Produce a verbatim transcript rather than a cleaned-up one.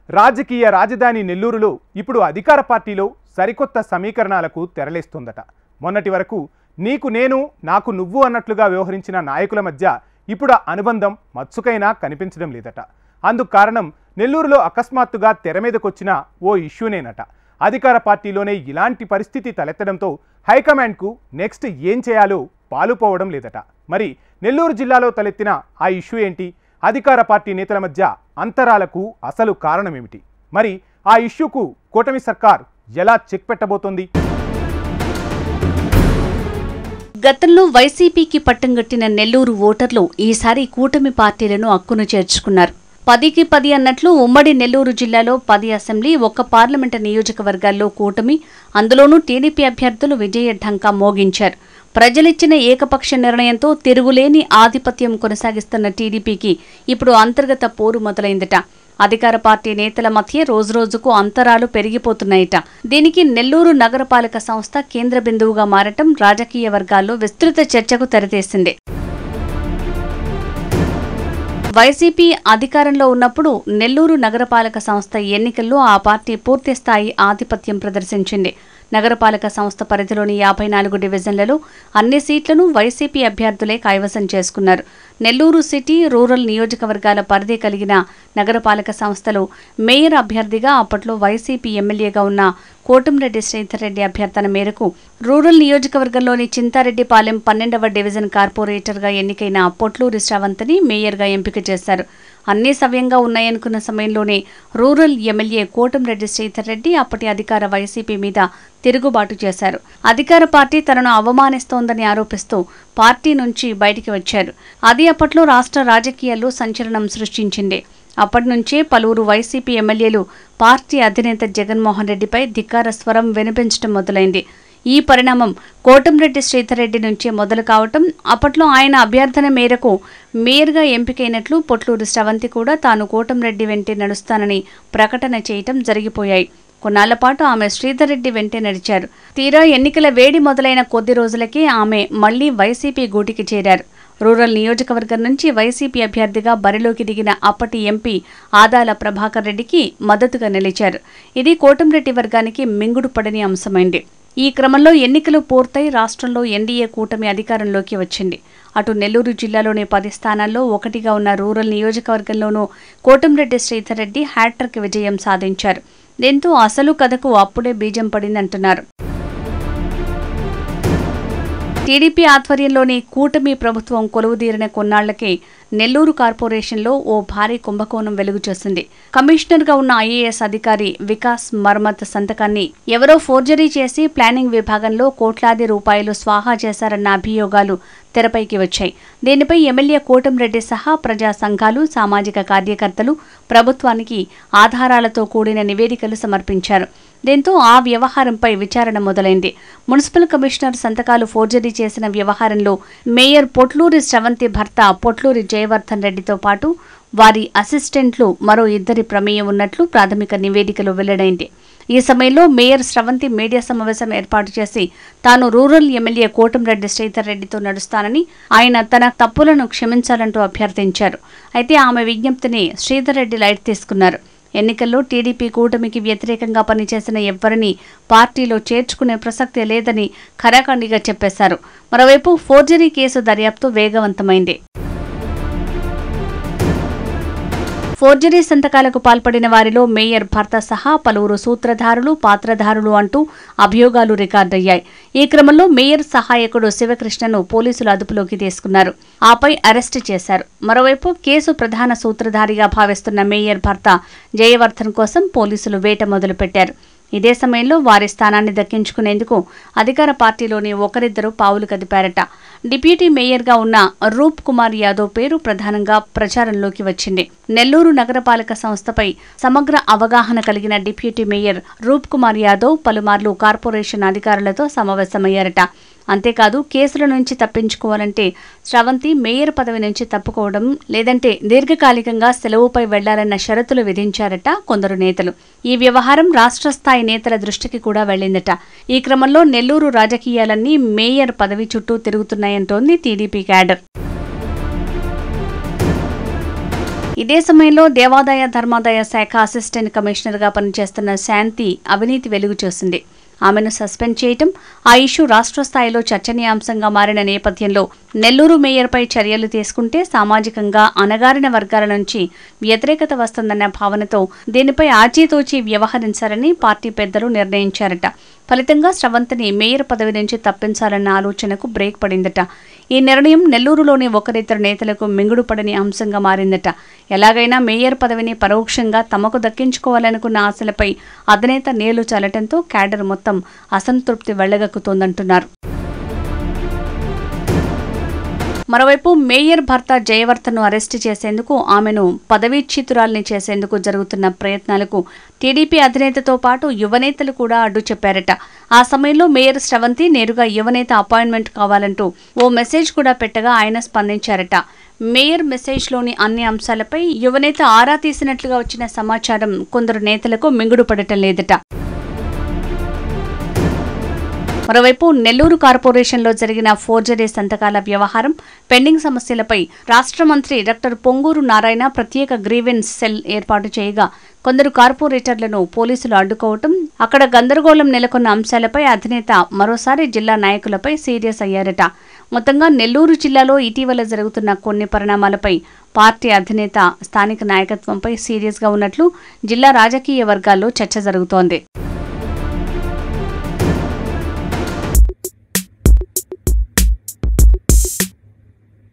రాజకీయ రాజధాని నెల్లూరులో ఇప్పుడు అధికార పార్టీలో సరికొత్త సమీకరణాలకు తెరలేస్తుందట. మొన్నటి వరకు నీకు నేను నాకు నువ్వు అన్నట్లుగా వ్యవహరించిన నాయకుల మధ్య ఇప్పుడు ఆ అనుబంధం మచ్చుకైనా కనిపించడం లేదట. అందుకు కారణం నెల్లూరులో అకస్మాత్తుగా తెర మీదకొచ్చిన ఓ ఇష్యూనేనట. అధికార పార్టీలోనే ఇలాంటి పరిస్థితి తలెత్తడంతో హైకమాండ్కు నెక్స్ట్ ఏం చేయాలో పాలుపోవడం లేదట. మరి నెల్లూరు జిల్లాలో తలెత్తిన ఆ ఇష్యూ ఏంటి? అధికార పార్టీ నేతల మధ్య అంతరాలకు అసలు కారణమేమిటి? మరి ఆ ఇష్యూకు కూటమి సర్కార్ ఎలా చెక్ పెట్టబోతోంది? గతంలో వైసీపీకి పట్టంగట్టిన నెల్లూరు ఓటర్లు ఈసారి కూటమి పార్టీలను అక్కును చేర్చుకున్నారు. పదికి పది అన్నట్లు ఉమ్మడి నెల్లూరు జిల్లాలో పది అసెంబ్లీ, ఒక్క పార్లమెంటు నియోజకవర్గాల్లో కూటమి, అందులోనూ టీడీపీ అభ్యర్థులు విజయ ఢంకా మోగించారు. ప్రజలిచ్చిన ఏకపక్ష నిర్ణయంతో తిరుగులేని ఆధిపత్యం కొనసాగిస్తున్న టీడీపీకి ఇప్పుడు అంతర్గత పోరు మొదలైందట. అధికార పార్టీ నేతల మధ్య రోజురోజుకు అంతరాలు పెరిగిపోతున్నాయట. దీనికి నెల్లూరు నగరపాలక సంస్థ కేంద్ర బిందువుగా మారటం రాజకీయ వర్గాల్లో విస్తృత చర్చకు తెరతీసింది. వైసీపీ అధికారంలో ఉన్నప్పుడు నెల్లూరు నగరపాలక సంస్థ ఎన్నికల్లో ఆ పార్టీ పూర్తిస్థాయి ఆధిపత్యం ప్రదర్శించింది. నగరపాలక సంస్థ పరిధిలోని యాభై నాలుగు డివిజన్లలో అన్ని సీట్లను వైసీపీ అభ్యర్థులే కైవసం చేసుకున్నారు. నెల్లూరు సిటీ, రూరల్ నియోజకవర్గాల పరిధి కలిగిన నగరపాలక సంస్థలో మేయర్ అభ్యర్థిగా అప్పట్లో వైసీపీ ఎమ్మెల్యేగా ఉన్న కోటంరెడ్డి శ్రీధర్ రెడ్డి అభ్యర్థన మేరకు రూరల్ నియోజకవర్గంలోని చింతారెడ్డిపాలెం పన్నెండవ డివిజన్ కార్పొరేటర్గా ఎన్నికైన పొట్లూరి శ్రవంతిని మేయర్గా ఎంపిక చేశారు. అన్నీ సవ్యంగా ఉన్నాయనుకున్న సమయంలోనే రూరల్ ఎమ్మెల్యే కోటంరెడ్డి శ్రీధర్ రెడ్డి అప్పటి అధికార వైసీపీ మీద తిరుగుబాటు చేశారు. అధికార పార్టీ తనను అవమానిస్తోందని ఆరోపిస్తూ పార్టీ నుంచి బయటికి వచ్చారు. అది అప్పట్లో రాష్ట్ర రాజకీయాల్లో సంచలనం సృష్టించింది. అప్పటి నుంచే పలువురు వైసీపీ ఎమ్మెల్యేలు పార్టీ అధినేత జగన్మోహన్ రెడ్డిపై ధిక్కార స్వరం వినిపించడం మొదలైంది. ఈ పరిణామం కోటంరెడ్డి శ్రీధర్ రెడ్డి నుంచే మొదలు కావటం, అప్పట్లో ఆయన అభ్యర్థన మేరకు మేయర్గా ఎంపికైనట్లు పొట్లూరి శ్రవంతి కూడా తాను కోటంరెడ్డి వెంటే నడుస్తానని ప్రకటన చేయటం జరిగిపోయాయి. కొన్నాళ్ల పాటు ఆమె శ్రీధర్ రెడ్డి వెంటే నడిచారు. తీరా ఎన్నికల వేడి మొదలైన కొద్ది రోజులకే ఆమె మళ్లీ వైసీపీ గూటికి చేరారు. రూరల్ నియోజకవర్గం నుంచి వైసీపీ అభ్యర్థిగా బరిలోకి దిగిన అప్పటి ఎంపీ ఆదాల ప్రభాకర్ రెడ్డికి మద్దతుగా నిలిచారు. ఇది కోటంరెడ్డి వర్గానికి మింగుడు పడని అంశమైంది. ఈ క్రమంలో ఎన్నికలు పూర్తయి రాష్ట్రంలో ఎన్డీఏ కూటమి అధికారంలోకి వచ్చింది. అటు నెల్లూరు జిల్లాలోని పది స్థానాల్లో ఒకటిగా ఉన్న రూరల్ నియోజకవర్గంలోనూ కోటంరెడ్డి శ్రీధర్ రెడ్డి హ్యాట్రిక్ విజయం సాధించారు. దీంతో అసలు కథకు అప్పుడే బీజం పడిందంటున్నారు. టీడీపీ ఆధ్వర్యంలోని కూటమి ప్రభుత్వం కొలువుదీరిన కొన్నాళ్లకే నెల్లూరు కార్పొరేషన్లో ఓ భారీ కుంభకోణం వెలుగు చూసింది. కమిషనర్గా ఉన్న ఐఏఎస్ అధికారి వికాస్ మర్మత్ సంతకాన్ని ఎవరో ఫోర్జరీ చేసి ప్లానింగ్ విభాగంలో కోట్లాది రూపాయలు స్వాహా చేశారన్న అభియోగాలు తెరపైకి వచ్చాయి. దీనిపై ఎమ్మెల్యే కోటంరెడ్డి సహా ప్రజా సంఘాలు, సామాజిక కార్యకర్తలు ప్రభుత్వానికి ఆధారాలతో కూడిన నివేదికలు సమర్పించారు. దీంతో ఆ వ్యవహారంపై విచారణ మొదలైంది. మున్సిపల్ కమిషనర్ సంతకాలు ఫోర్జరీ చేసిన వ్యవహారంలో మేయర్ పొట్లూరి శ్రవంతి భర్త పొట్లూరి జయవర్ధన్ రెడ్డితో పాటు వారి అసిస్టెంట్లు మరో ఇద్దరి ప్రమేయం ఉన్నట్లు ప్రాథమిక నివేదికలో వెల్లడైంది. ఈ సమయంలో మేయర్ శ్రవంతి మీడియా సమావేశం ఏర్పాటు చేసి తాను రూరల్ ఎమ్మెల్యే కోటంరెడ్డి శ్రీధర్ రెడ్డితో నడుస్తానని, ఆయన తన తప్పులను క్షమించాలంటూ అభ్యర్థించారు. అయితే ఆమె విజ్ఞప్తిని శ్రీధర్ రెడ్డి లైట్ తీసుకున్నారు. ఎన్నికల్లో టీడీపీ కూటమికి వ్యతిరేకంగా పనిచేసిన ఎవ్వరినీ పార్టీలో చేర్చుకునే ప్రసక్తే లేదని ఖరాఖండిగా చెప్పేశారు. మరోవైపు ఫోర్జరీ కేసు దర్యాప్తు వేగవంతమైంది. ఫోర్జరీ సంతకాలకు పాల్పడిన వారిలో మేయర్ భర్త సహా పలువురు సూత్రధారులు, పాత్రధారులు అంటూ అభియోగాలు రికార్డయ్యాయి. ఈ క్రమంలో మేయర్ సహాయకుడు శివకృష్ణను పోలీసులు అదుపులోకి తీసుకున్నారు. ఆపై అరెస్టు చేశారు. మరోవైపు కేసు ప్రధాన సూత్రధారిగా భావిస్తున్న మేయర్ భర్త జయవర్ధన్ కోసం పోలీసులు వేట మొదలుపెట్టారు. ఇదే సమయంలో వారి స్థానాన్ని దక్కించుకునేందుకు అధికార పార్టీలోని ఒకరిద్దరు పావులు కదిపారట. డిప్యూటీ మేయర్గా ఉన్న రూప్ కుమార్ యాదవ్ పేరు ప్రధానంగా ప్రచారంలోకి వచ్చింది. నెల్లూరు నగరపాలక సంస్థపై సమగ్ర అవగాహన కలిగిన డిప్యూటీ మేయర్ రూప్ కుమార్ యాదవ్ పలుమార్లు కార్పొరేషన్ అధికారులతో సమావేశమయ్యారట. అంతేకాదు కేసుల నుంచి తప్పించుకోవాలంటే శ్రవంతి మేయర్ పదవి నుంచి తప్పుకోవడం, లేదంటే దీర్ఘకాలికంగా సెలవుపై వెళ్లాలన్న షరతులు విధించారట కొందరు నేతలు. ఈ వ్యవహారం రాష్ట్ర స్థాయి నేతల దృష్టికి కూడా వెళ్లిందట. ఈ క్రమంలో నెల్లూరు రాజకీయాలన్నీ మేయర్ పదవి చుట్టూ తిరుగుతున్నాయంటోంది టీడీపీ క్యాడర్. ఇదే సమయంలో దేవాదాయ ధర్మాదాయ శాఖ అసిస్టెంట్ కమిషనర్గా పనిచేస్తున్న శాంతి అవినీతి వెలుగు చూసింది. ఆమెను సస్పెండ్ చేయటం, ఆ ఇష్యూ రాష్ట్ర స్థాయిలో చర్చనీయాంశంగా మారిన నేపథ్యంలో నెల్లూరు మేయర్పై చర్యలు తీసుకుంటే సామాజికంగా అణగారిన వర్గాల నుంచి వ్యతిరేకత వస్తుందన్న భావనతో దీనిపై ఆచితూచి వ్యవహరించాలని పార్టీ పెద్దలు నిర్ణయించారట. ఫలితంగా స్రవంతిని మేయర్ పదవి నుంచి తప్పించాలన్న ఆలోచనకు బ్రేక్ పడిందట. ఈ నిర్ణయం నెల్లూరులోని ఒకరిద్దరు నేతలకు మింగుడుపడని అంశంగా మారిందట. ఎలాగైనా మేయర్ పదవిని పరోక్షంగా తమకు దక్కించుకోవాలనుకున్న ఆశలపై అధినేత నీళ్లు చల్లటంతో క్యాడర్ మొత్తం అసంతృప్తి వెళ్లగక్కుతోందంటున్నారు. మరోవైపు మేయర్ భర్త జయవర్ధన్ను అరెస్టు చేసేందుకు, ఆమెను పదవీచ్యుతురాల్ని చేసేందుకు జరుగుతున్న ప్రయత్నాలకు టీడీపీ అధినేతతో పాటు యువనేతలు కూడా అడ్డు చెప్పారట. ఆ సమయంలో మేయర్ స్రవంతి నేరుగా యువనేత అపాయింట్మెంట్ కావాలంటూ ఓ మెసేజ్ కూడా పెట్టగా ఆయన స్పందించారట. మేయర్ మెసేజ్లోని అన్ని అంశాలపై యువనేత ఆరా తీసినట్లుగా వచ్చిన సమాచారం కొందరు నేతలకు మింగుడు పడటం లేదట. మరోవైపు నెల్లూరు కార్పొరేషన్లో జరిగిన ఫోర్జరీ సంతకాల వ్యవహారం, పెండింగ్ సమస్యలపై రాష్ట్ర మంత్రి డాక్టర్ పొంగూరు నారాయణ ప్రత్యేక గ్రీవెన్స్ సెల్ ఏర్పాటు చేయగా కొందరు కార్పొరేటర్లను పోలీసులు అడ్డుకోవటం, అక్కడ గందరగోళం నెలకొన్న అంశాలపై అధినేత మరోసారి జిల్లా నాయకులపై సీరియస్ అయ్యారట. మొత్తంగా నెల్లూరు జిల్లాలో ఇటీవల జరుగుతున్న కొన్ని పరిణామాలపై పార్టీ అధినేత స్థానిక నాయకత్వంపై సీరియస్గా ఉన్నట్లు జిల్లా రాజకీయ వర్గాల్లో చర్చ జరుగుతోంది.